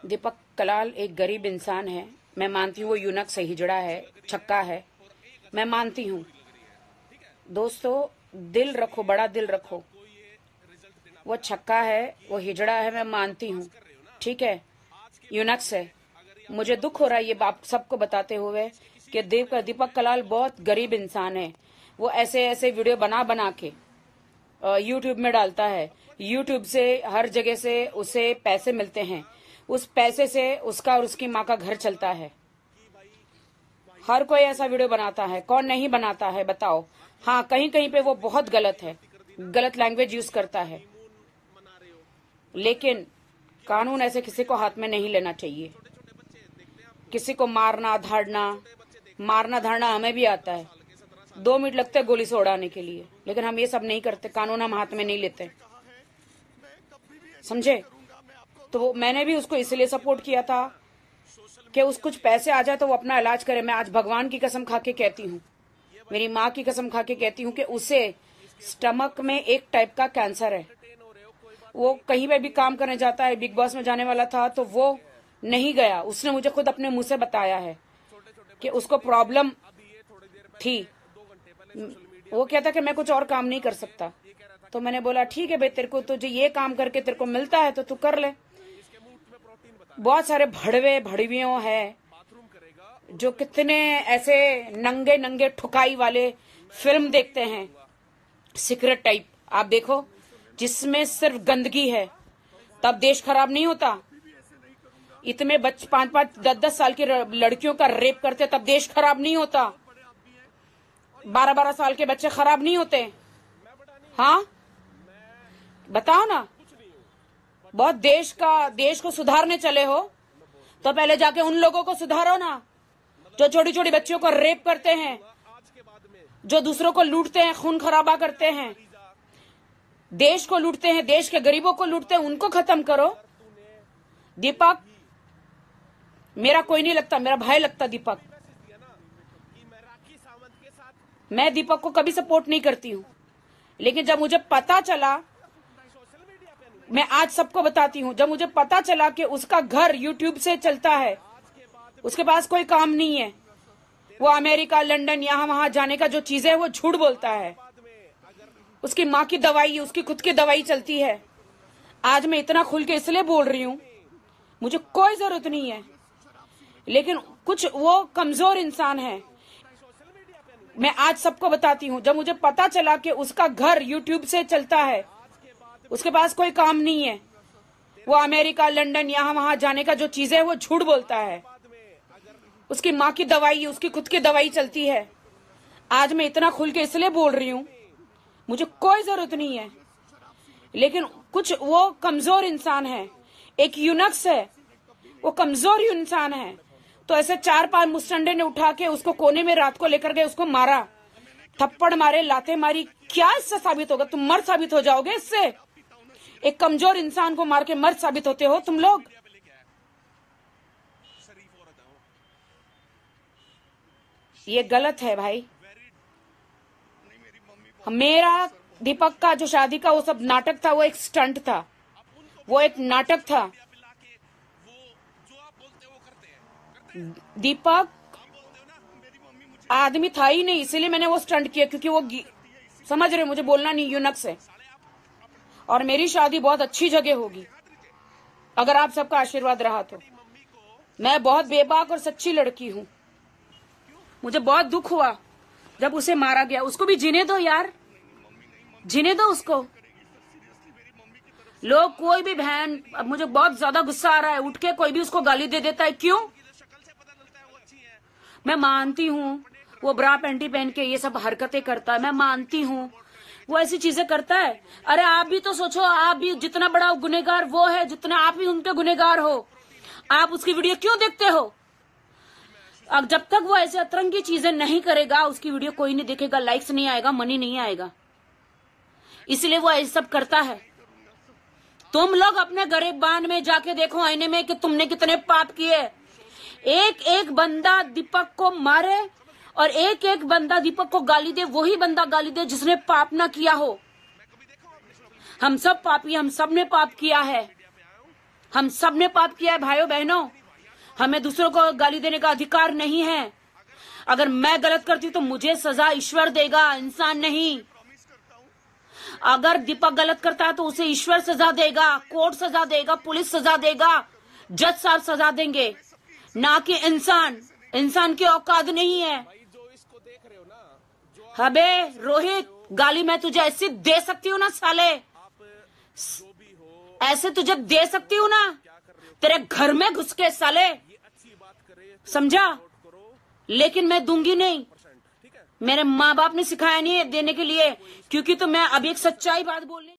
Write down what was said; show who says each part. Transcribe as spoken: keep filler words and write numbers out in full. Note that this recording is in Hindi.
Speaker 1: दीपक कलाल एक गरीब इंसान है। मैं मानती हूँ वो यूनक से हिजड़ा है, छक्का है, मैं मानती हूँ। दोस्तों, दिल रखो, बड़ा दिल रखो। वो छक्का है, वो हिजड़ा है, मैं मानती हूँ, ठीक है, यूनक्स है। मुझे दुख हो रहा है ये आप सबको बताते हुए कि दीपक कलाल बहुत गरीब इंसान है। वो ऐसे ऐसे वीडियो बना बना के यूट्यूब में डालता है। यूट्यूब से हर जगह से उसे पैसे मिलते हैं। उस पैसे से उसका और उसकी माँ का घर चलता है। हर कोई ऐसा वीडियो बनाता है, कौन नहीं बनाता है बताओ? हाँ, कहीं कहीं पे वो बहुत गलत है, गलत लैंग्वेज यूज करता है, लेकिन कानून ऐसे किसी को हाथ में नहीं लेना चाहिए। किसी को मारना धाड़ना मारना धाड़ना हमें भी आता है, दो मिनट लगते हैं गोली से उड़ाने के लिए, लेकिन हम ये सब नहीं करते, कानून हम हाथ में नहीं लेते, समझे? तो वो मैंने भी उसको इसलिए सपोर्ट किया था कि उस कुछ पैसे आ जाए तो वो अपना इलाज करे। मैं आज भगवान की कसम खा के कहती हूँ, मेरी माँ की कसम खा के कहती हूँ कि उसे स्टमक में एक टाइप का कैंसर है। वो कहीं पे भी काम करने जाता है, बिग बॉस में जाने वाला था तो वो नहीं गया। उसने मुझे खुद अपने मुंह से बताया है कि उसको प्रॉब्लम थी। वो कहता कि मैं कुछ और काम नहीं कर सकता। तो मैंने बोला ठीक है भाई, तेरे को तुझे ये काम करके तेरे को मिलता है तो तू कर ले। बहुत सारे भड़वे भड़वियों है जो कितने ऐसे नंगे नंगे ठुकाई वाले फिल्म देखते हैं, सीक्रेट टाइप, आप देखो, जिसमें सिर्फ गंदगी है, तब देश खराब नहीं होता। इतने बच्चे पांच पांच दस दस साल की लड़कियों का रेप करते तब देश खराब नहीं होता। बारह बारह साल के बच्चे खराब नहीं होते। हाँ बताओ ना, बहुत देश का देश को सुधारने चले हो तो पहले जाके उन लोगों को सुधारो ना जो छोटी छोटी बच्चियों को रेप करते हैं, जो दूसरों को लूटते हैं, खून खराबा करते हैं, देश को लूटते हैं, देश के गरीबों को लूटते हैं, उनको खत्म करो। दीपक मेरा कोई नहीं लगता, मेरा भाई लगता दीपक। मैं दीपक को कभी सपोर्ट नहीं करती हूँ, लेकिन जब मुझे पता चला, मैं आज सबको बताती हूँ, जब मुझे पता चला कि उसका घर यूट्यूब से चलता है, उसके पास कोई काम नहीं है, वो अमेरिका लंदन यहाँ वहां जाने का जो चीजें है वो झूठ बोलता है, उसकी माँ की दवाई, उसकी खुद की दवाई चलती है। आज मैं इतना खुल के इसलिए बोल रही हूँ, मुझे कोई जरूरत नहीं है, लेकिन कुछ वो कमजोर इंसान है। मैं आज सबको बताती हूँ, जब मुझे पता चला कि उसका घर यूट्यूब से चलता है, उसके पास कोई काम नहीं है, वो अमेरिका लंदन यहाँ वहां जाने का जो चीजें है वो झूठ बोलता है, उसकी माँ की दवाई, उसकी खुद की दवाई चलती है। आज मैं इतना खुल के इसलिए बोल रही हूँ, मुझे कोई जरूरत नहीं है, लेकिन कुछ वो कमजोर इंसान है, एक यूनक्स है, वो कमजोर इंसान है। तो ऐसे चार पांच मुस्टंडे ने उठा के उसको कोने में रात को लेकर गए, उसको मारा, थप्पड़ मारे, लाते मारी, क्या इससे साबित होगा? तुम मर्द साबित हो जाओगे इससे। एक कमजोर इंसान को मार के मर्द साबित होते हो तुम लोग। ये गलत है भाई। मेरा दीपक का जो शादी का वो सब नाटक था, वो एक स्टंट था, वो एक नाटक था। दीपक आदमी था ही नहीं, इसीलिए मैंने वो स्टंट किया, क्योंकि वो समझ रहे, मुझे बोलना नहीं, यूनक्स है। और मेरी शादी बहुत अच्छी जगह होगी अगर आप सबका आशीर्वाद रहा तो। मैं बहुत बेबाक और सच्ची लड़की हूँ। मुझे बहुत दुख हुआ जब उसे मारा गया। उसको भी जीने दो यार, जीने दो उसको। लोग कोई भी बहन, अब मुझे बहुत ज्यादा गुस्सा आ रहा है, उठ के कोई भी उसको गाली दे देता है, क्यों? मैं मानती हूँ वो ब्रा पैंटी पहन के ये सब हरकतें करता है, मैं मानती हूँ वो ऐसी चीजें करता है। अरे आप भी तो सोचो, आप भी जितना बड़ा गुनहगार वो है, जितना आप भी उनके गुनहगार हो। आप उसकी वीडियो क्यों देखते हो? अब जब तक वो ऐसे अतरंगी चीजें नहीं करेगा, उसकी वीडियो कोई नहीं देखेगा, लाइक्स नहीं आएगा, मनी नहीं आएगा, इसलिए वो ऐसा सब करता है। तुम लोग अपने गरीबान में जाके देखो आईने में कि तुमने कितने पाप किए। एक एक बंदा दीपक को मारे और एक एक बंदा दीपक को गाली दे, वही बंदा गाली दे जिसने पाप ना किया हो। हम सब पापी, हम सब ने पाप किया है, हम सब ने पाप किया है भाइयों बहनों। हमें दूसरों को गाली देने का अधिकार नहीं है। अगर मैं गलत करती हूँ तो मुझे सजा ईश्वर देगा, इंसान नहीं। अगर दीपक गलत करता है तो उसे ईश्वर सजा देगा, कोर्ट सजा देगा, पुलिस सजा देगा, जज साहब सजा देंगे, ना कि इंसान। इंसान की औकात नहीं है। अबे रोहित, गाली मैं तुझे ऐसी दे सकती हूँ ना साले, ऐसे तुझे दे सकती हूँ ना, तेरे घर में घुस के साले, समझा? लेकिन मैं दूंगी नहीं। मेरे माँ बाप ने सिखाया नहीं है देने के लिए, क्योंकि तो मैं अभी एक सच्चाई बात बोलने